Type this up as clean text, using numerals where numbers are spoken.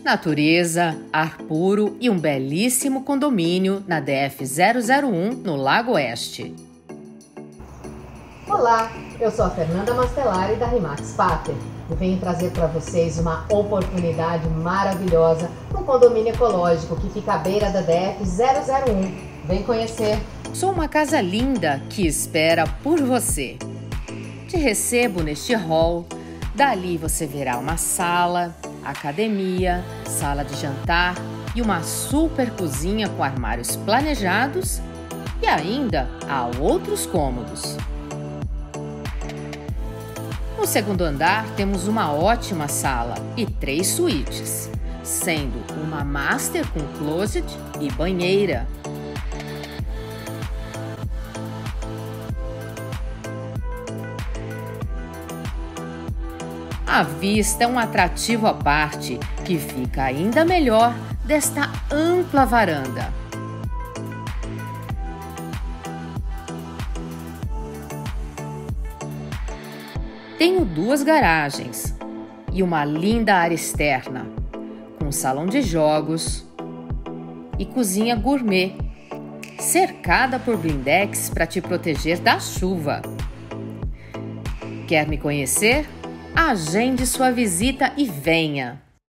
Natureza, ar puro e um belíssimo condomínio na DF-001, no Lago Oeste. Olá, eu sou a Fernanda Mastelari da Rimax Pater e venho trazer para vocês uma oportunidade maravilhosa no condomínio ecológico que fica à beira da DF-001. Vem conhecer! Sou uma casa linda que espera por você. Te recebo neste hall. Dali você verá uma sala, academia, sala de jantar e uma super cozinha com armários planejados e ainda há outros cômodos. No segundo andar temos uma ótima sala e 3 suítes, sendo uma master com closet e banheira. A vista é um atrativo à parte que fica ainda melhor desta ampla varanda. Tenho 2 garagens e uma linda área externa, com salão de jogos e cozinha gourmet, cercada por blindex para te proteger da chuva. Quer me conhecer? Agende sua visita e venha!